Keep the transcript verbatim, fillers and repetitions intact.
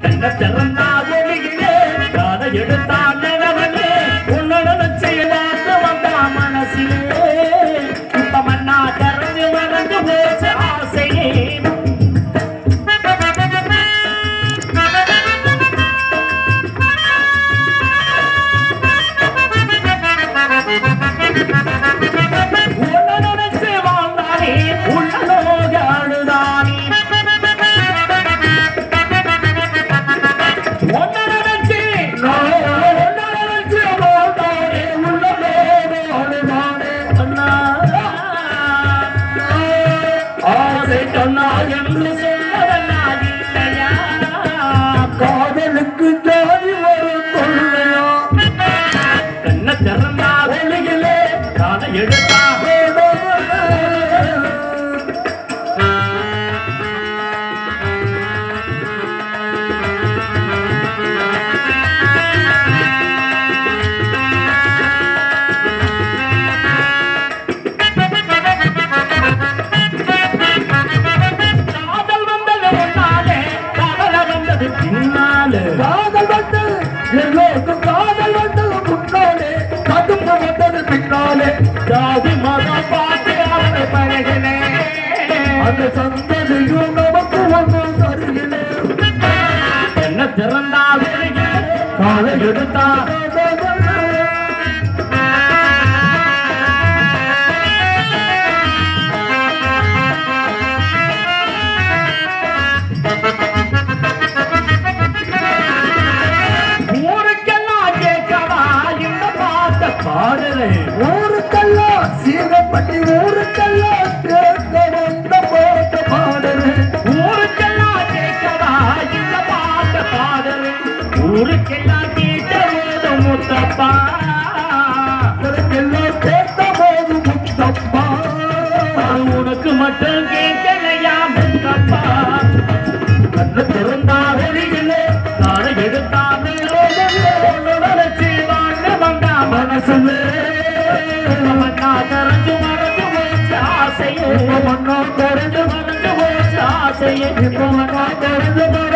கண்ண திறந்தா வெளியிலே கால எடுத்தான் நிலவனே உன்னோட செய்தாத்து வந்தா மனசிலே இப்ப மண்ணா கரைஞ்சு மறந்து போச்சு ஆசையே காதலுக்கு ஜாதி வரும் கொள்ளையா கண்ண திறந்தா வெளியிலே கால எடுத்தா காதல் வந்து எல்லோருக்கும் காதல் வந்து முன்னாலே கடுப்பு வந்தது பின்னாலே ஜாதி மதம் பார்த்து அவனை பழகினேன் அந்த சந்ததியும் நமக்கு ஒன்று தருகினே என்ன திறந்தா வெளியே காலை எடுத்தா ஊருக்கெல்லாம் சீரப்பட்டி ஊருக்கெல்லாம் கேட்க வந்த பாட்ட பாடலே ஊருக்கெல்லாம் கேட்கவா இந்த பாட்ட பாடலே ஊருக்கெல்லாம் கேட்ட போது முத்தப்பா ஊருக்கெல்லாம் கேட்ட போது முத்தப்பா உனக்கு மட்டும் கேட்கலையா முத்தப்பா கண்ண திறந்தா வெளியிலே காலை எடுத்தா மனசுல மண்ணா கரைஞ்சு மறந்து போச்சு ஆசையே மண்ணா கரைஞ்சு மறந்து போச்சு ஆசையே மண்ணா கரைஞ்சு